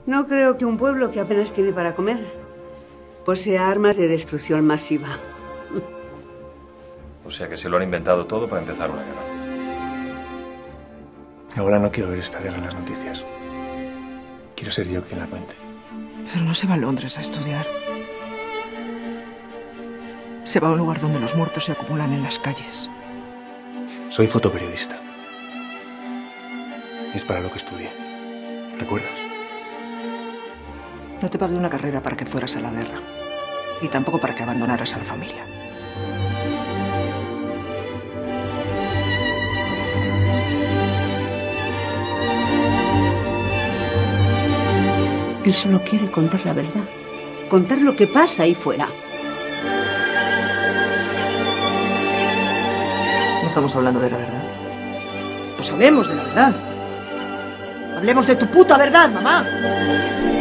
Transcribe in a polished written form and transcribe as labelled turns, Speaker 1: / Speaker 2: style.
Speaker 1: No creo que un pueblo que apenas tiene para comer posea armas de destrucción masiva.
Speaker 2: O sea que se lo han inventado todo para empezar una guerra.
Speaker 3: Ahora no quiero ver esta guerra en las noticias. Quiero ser yo quien la cuente.
Speaker 4: Pero no se va a Londres a estudiar. Se va a un lugar donde los muertos se acumulan en las calles.
Speaker 3: Soy fotoperiodista. Es para lo que estudié. ¿Recuerdas?
Speaker 4: No te pagué una carrera para que fueras a la guerra. Y tampoco para que abandonaras a la familia.
Speaker 1: Él solo quiere contar la verdad. Contar lo que pasa ahí fuera.
Speaker 4: No estamos hablando de la verdad. Pues hablemos de la verdad. Hablemos de tu puta verdad, mamá.